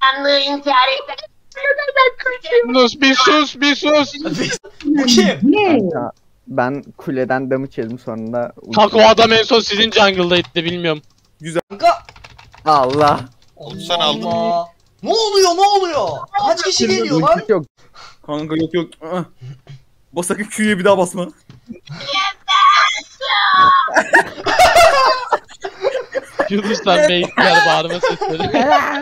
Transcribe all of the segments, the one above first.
Anlığı inkar etmek. Bir sus. Bu kim? Kanka, ben kuleden damage yedim sonunda. Kanka o adam en son sizin jungle'daydı bilmiyorum. Kanka. Allah. Sen aldın. Allah. Ne oluyor? Kaç kişi geliyor lan? Ulti yok. Kanka yok. Bas sakın Q'ye bir daha basma. Yunus'tan beyitler bağırma sesleri.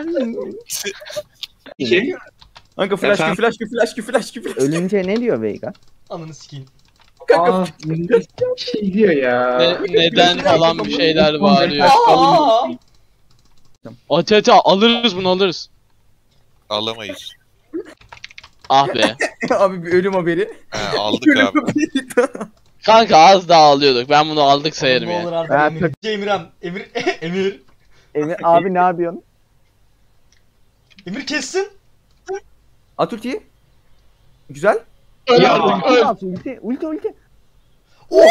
Şey. Kanka flash Q. Ölünce ne diyor Veigar? Ananı sikeyim. Kanka. Şey diyor ya. Neden falan bir şeyler bağırıyor. Aa! Ate alırız bunu alırız. Alamayız. Ah be. Abi bir ölüm haberi. He, aldık abi. Kanka az daha alıyorduk. Ben bunu aldık sayarım Ne olur ya. artık Ha, Emir. Emir abi ne yapıyorsun? Emir kessin. At ultiyi. Güzel. Öl Ya. artık öl. Ulti. Oo!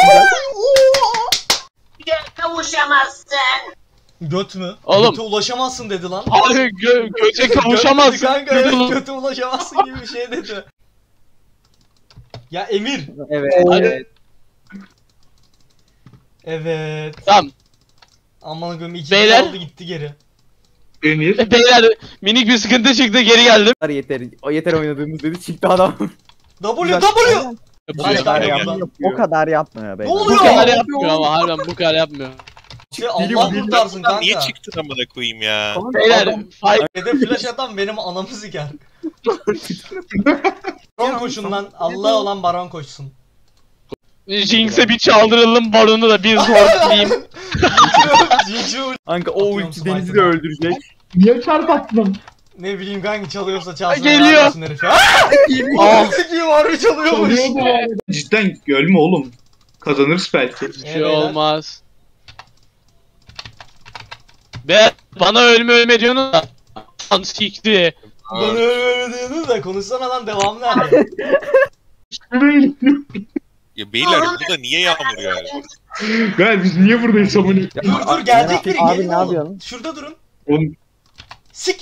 Kavuşamazsın. Göt mü? Oğlum. Göte ulaşamazsın dedi lan. Abi göte kavuşamazsın. Kanka evet göte ulaşamazsın gibi bir şey dedi. Ya Emir. Evet. Hadi. Evet. Tamam. Aman koyayım 2 Beyler. oldu gitti geri. Emir. Beyler minik bir sıkıntı çıktı geri geldim. Yeter oynadığımız dedi çıktı adam. W. Yapıyor. Kaç Gel, tane gel. yaptı? O kadar yapmıyor Ne Veigar. Bu oluyor? kadar yapmıyor ama harbiden bu kadar yapmıyor. Allah kurtarsın kanka. Niye çıktın amına koyayım ya? Beyler fight. Hedef flash atan benim anamı siker. Baron koşun lan. Allah olan baron koşsun. Jinx'e bir çaldıralım baronu da bir zorlayayım. Jinx'u Kanka o Atıyorum ulti smite'ı. Deniz'i de öldürecek. Niye çarpattın? ne bileyim kanka çalıyorsa çalsın. Geliyor. helal olsun herif. Aa! Sikiyim harbi çalıyormuş. Cidden ölme oğlum. Kazanırız belki. Bir şey olmaz. Be bana ölme diyorsun da. Lan sikti. Bana öyle diyorsunuz da konuşsana lan devam nerede? Ya beyler bu da niye yağmur ya? Gel biz niye buradayız amına? dur gelecek biri Abi, gelin ne oğlum. yapıyorsun? Şurada durun. Oğlum Sik.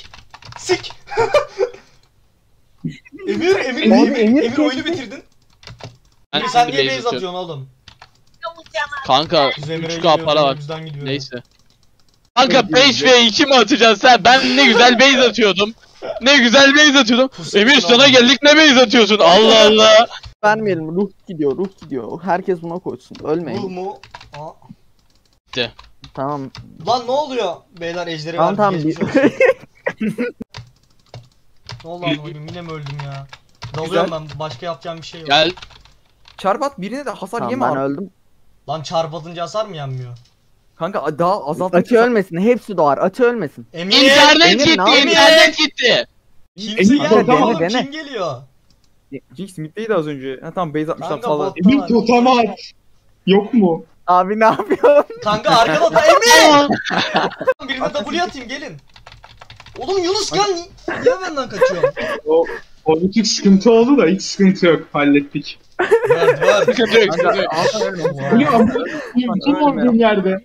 Emir Emir kesti. oyunu bitirdin. Ben Emir sen şimdi niye base base atıyorum. atıyorsun oğlum? Kanka Biz Emir'e 3K para var. Bizden gidiyor. Neyse. Kanka 5v2 mi atacaksın sen? Ben ne güzel base atıyordum. Emir sana geldik ne base atıyorsun? Allah Allah. Vermeyelim. Ruh gidiyor. Herkes buna koşsun. Bu Ölmeyin. mu? Aa. Tamam. Lan ne oluyor? Beyler ejderi Tamam verdi. tamam. Geçmiş olsun. Ne oldu lan oğlum yine mi öldüm ya? Dalıyorum ben başka yapacağım bir şey yok. Gel. Çarpat birine de hasar Tamam yeme ben abi. öldüm. Lan çarpatınca hasar mı yenmiyor? Kanka daha azalt. Atı ölmesin. Hepsi doğar. Atı ölmesin. Emir! İnternet Emir, gitti, ne yapıyorsun? internet gitti. Kimse Emir, gelmiyor dene, oğlum dene. kim geliyor? Jinx mid'deydi az önce. Ha tamam base atmışlar Kanka sağlar. bot- Emir totem aç. Yok mu? Abi ne yapıyorsun? Kanka arkada da Emir! Birine W atayım gelin. Oğlum Yunus gel niye benden kaçıyorsun? O bir tık sıkıntı oldu da hiç sıkıntı yok. Hallettik. Ver. Sıkıntı yok, sıkıntı Kanka yok. alsan ölme. Bu ne amına? Kim olduğum yerde?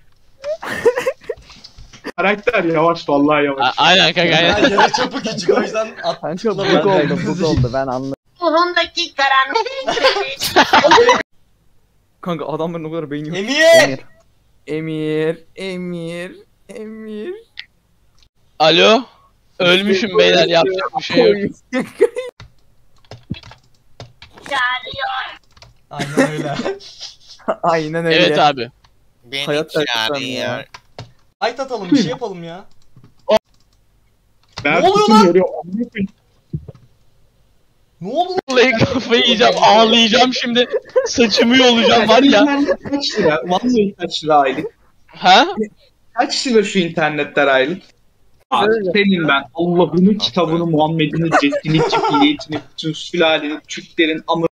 Karakter yavaş vallahi yavaş. Aynen kanka Ya aynen. yere çapı küçük o yüzden at. Kanka Ben- bug oldu ben anladım. Ruhundaki karanlık. Kanka adamların o kadar beyni yok. Emir! Emir. Alo. Ölmüşüm beyler yapacak bir şey yok. Çağırıyor. Aynen öyle. Aynen öyle. Evet abi. Beni Hayat çağırıyor. Ayt atalım bir şey yapalım ya. Ben Ne oluyor tutun lan? yarıyor. Amına koyayım. Ne oldu lan? Vallahi kafayı yiyeceğim, ağlayacağım şimdi. Saçımı yolacağım var ya. İnternet kaç lira? Vallahi kaç lira aylık? Ha? Kaç lira şu internetler aylık? Abi senin ben Allah'ını kitabını Muhammed'ini ceddini cibiliyetini bütün sülaleni Türklerin amı